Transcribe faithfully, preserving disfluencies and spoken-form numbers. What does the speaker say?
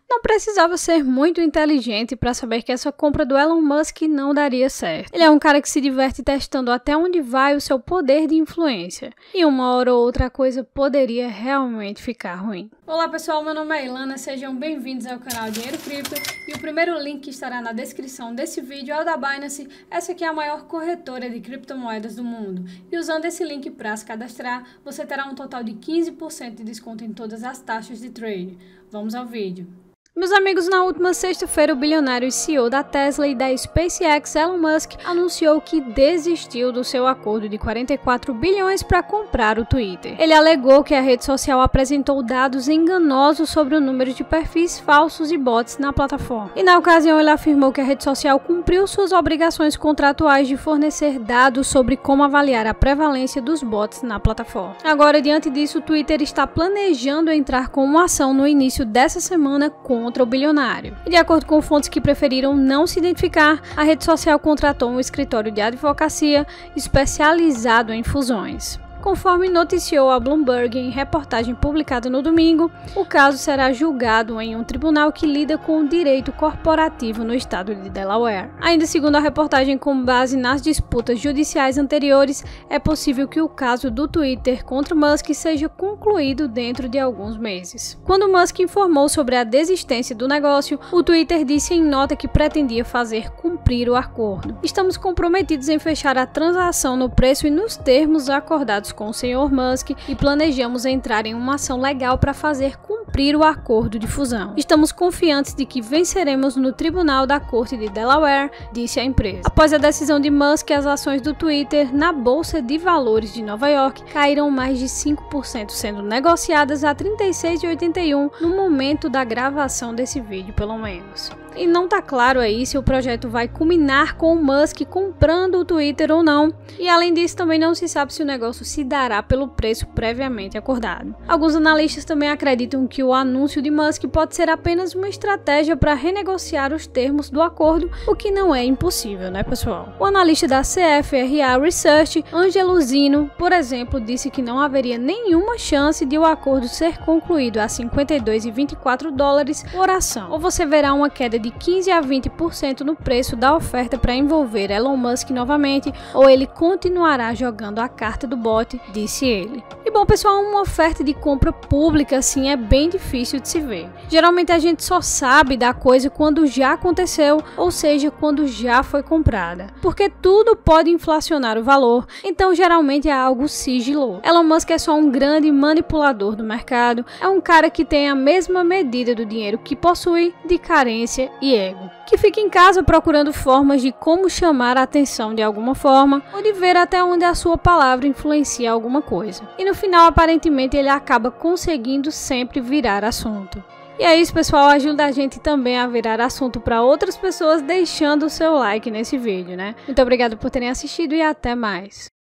Não precisava ser muito inteligente para saber que essa compra do Elon Musk não daria certo. Ele é um cara que se diverte testando até onde vai o seu poder de influência. E uma hora ou outra a coisa poderia realmente ficar ruim. Olá pessoal, meu nome é Ilana, sejam bem-vindos ao canal Dinheiro Cripto. E o primeiro link que estará na descrição desse vídeo é o da Binance. Essa aqui é a maior corretora de criptomoedas do mundo. E usando esse link para se cadastrar, você terá um total de quinze por cento de desconto em todas as taxas de trade. Vamos ao vídeo. Meus amigos, na última sexta-feira, o bilionário e C E O da Tesla e da SpaceX, Elon Musk, anunciou que desistiu do seu acordo de quarenta e quatro bilhões para comprar o Twitter. Ele alegou que a rede social apresentou dados enganosos sobre o número de perfis falsos e bots na plataforma. E na ocasião, ele afirmou que a rede social cumpriu suas obrigações contratuais de fornecer dados sobre como avaliar a prevalência dos bots na plataforma. Agora, diante disso, o Twitter está planejando entrar com uma ação no início dessa semana com contra o bilionário. E de acordo com fontes que preferiram não se identificar, a rede social contratou um escritório de advocacia especializado em fusões. Conforme noticiou a Bloomberg em reportagem publicada no domingo, o caso será julgado em um tribunal que lida com o direito corporativo no estado de Delaware. Ainda segundo a reportagem, com base nas disputas judiciais anteriores, é possível que o caso do Twitter contra Musk seja concluído dentro de alguns meses. Quando Musk informou sobre a desistência do negócio, o Twitter disse em nota que pretendia fazer cumprir o acordo. Estamos comprometidos em fechar a transação no preço e nos termos acordados com o senhor Musk e planejamos entrar em uma ação legal para fazer cumprir o acordo de fusão. Estamos confiantes de que venceremos no Tribunal da Corte de Delaware, disse a empresa. Após a decisão de Musk, as ações do Twitter na Bolsa de Valores de Nova York caíram mais de cinco por cento, sendo negociadas a trinta e seis reais e oitenta e um centavos no momento da gravação desse vídeo, pelo menos. E não tá claro aí se o projeto vai culminar com o Musk comprando o Twitter ou não. E além disso, também não se sabe se o negócio se dará pelo preço previamente acordado. Alguns analistas também acreditam que o anúncio de Musk pode ser apenas uma estratégia para renegociar os termos do acordo, o que não é impossível, né, pessoal? O analista da C F R A Research, Ângelo Zino, por exemplo, disse que não haveria nenhuma chance de o acordo ser concluído a cinquenta e dois reais e vinte e quatro dólares por ação. Ou você verá uma queda de quinze a vinte por cento no preço da oferta para envolver Elon Musk novamente, ou ele continuará jogando a carta do bot, disse ele. E bom pessoal, uma oferta de compra pública assim é bem difícil de se ver. Geralmente a gente só sabe da coisa quando já aconteceu, ou seja, quando já foi comprada. Porque tudo pode inflacionar o valor, então geralmente é algo sigiloso. Elon Musk é só um grande manipulador do mercado, é um cara que tem a mesma medida do dinheiro que possui de carência e ego, que fica em casa procurando formas de como chamar a atenção de alguma forma, ou de ver até onde a sua palavra influencia alguma coisa. E no final, aparentemente, ele acaba conseguindo sempre virar assunto. E é isso, pessoal, ajuda a gente também a virar assunto para outras pessoas deixando o seu like nesse vídeo, né? Muito obrigado por terem assistido e até mais.